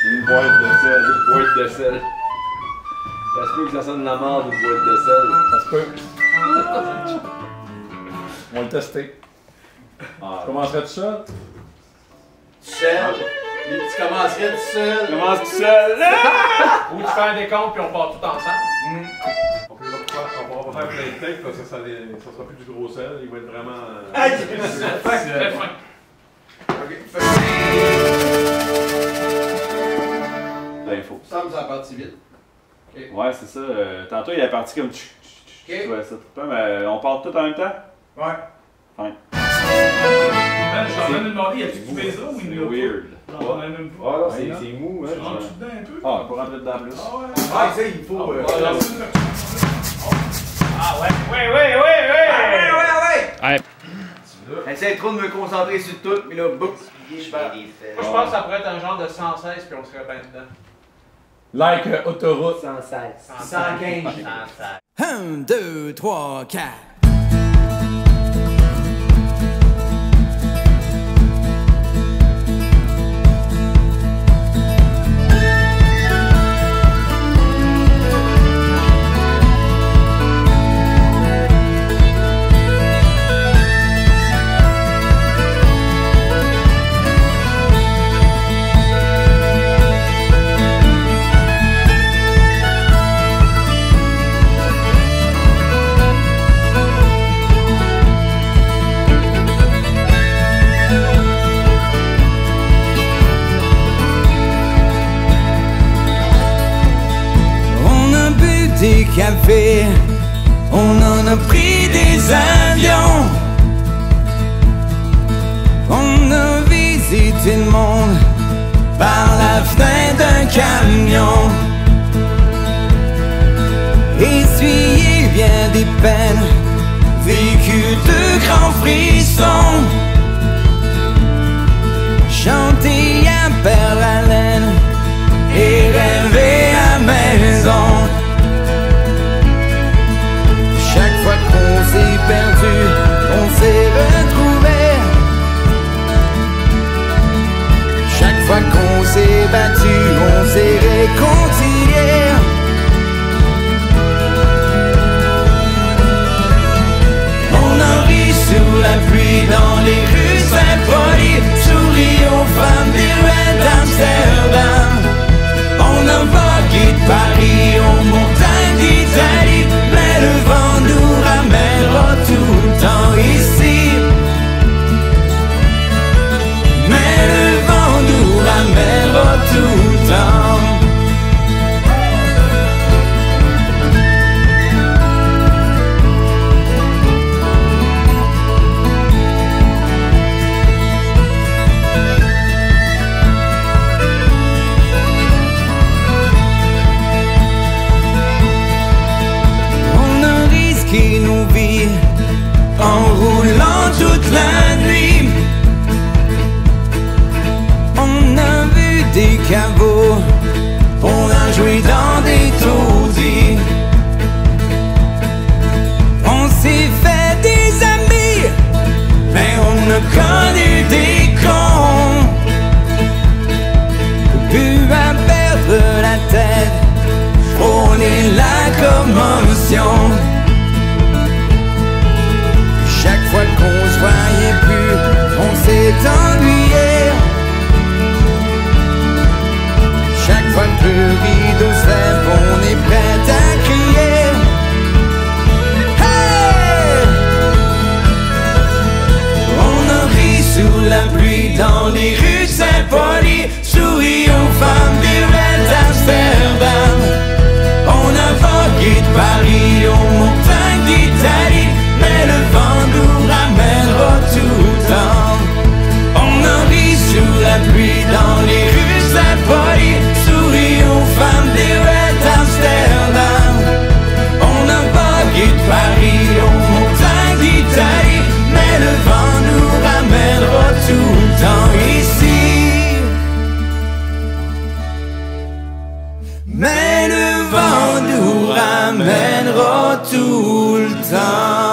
Une boîte de sel. Une boîte de sel. Ça se peut que ça sonne la mort d'une boîte de sel. Ça se peut. On va le tester. Ah. Je commencerai tout seul. Seul. Tu commencerais tout seul. Commence tout seul. Ou tu fais un décompte puis on part tout ensemble. On pourra pas faire plein de takes parce que ça sera plus du gros sel, il va être vraiment. Ah, Très fin. Ok. L'info. Ça me semble parti vite. Ouais, c'est ça. Tantôt, il est parti comme tu. Ok. Ouais, ça trippant, mais on part tout en même temps? Ouais. Fine. Je suis en train de me demander, y a-tu du baiser ou il l'a Weird. pas? J'en ai même pas. Ah non, c'est mou, hein. Tu rentres dedans un peu? Ah, on peut rentrer dedans plus. Ah ouais. Ah, tu sais, il faut. Ah ouais. Ouais. Ouais. Essaye trop de me concentrer sur tout, mais là, boum. Moi, je pense que ça pourrait être un genre de 116 puis on serait bien dedans. Like autoroute. 115. 1, 2, 3, 4. Des cafés, on en a pris des avions, on a visité le monde par la fenêtre d'un camion, essuyé bien des peines, vécu de grands frissons, chanté à perdre haleine et rêvé à maison. Chaque fois qu'on s'est perdu, on s'est retrouvé. Chaque fois qu'on s'est battu, on s'est réconcilié. On a ri sous la pluie dans les rues Saint-Paul, souris aux femmes des ruelles d'Amsterdam. On a vogué de Paris aux montagnes d'Italie, mais le vent nous ramènera tout le temps ici. Mais le vent nous ramènera tout le temps. Nos vies en roulant toute la nuit. On a vu des caveaux, on a joué dans des taudis. On s'est fait des amis, mais on a connu des cons. Pu à perdre la tête, frôler la commotion. Chaque fois qu'on se voyait plus, on s'est ennuyé. Chaque fois que le rideau se lève, on est prêt à crier. Hey! On a ri sous la pluie dans les rues Saint-Paul, souri aux femmes des ruelles d'Amsterdam. On a vogué de Paris aux montagnes d'Italie, mais le vent nous ramènera tout le temps. On a ri sous la pluie dans les rues Saint-Paul, souris aux femmes des ruelles d'Amsterdam. On a vogué de Paris aux montagnes d'Italie, mais le vent nous ramènera tout le temps ici. Mais le vent nous ramènera tout le temps.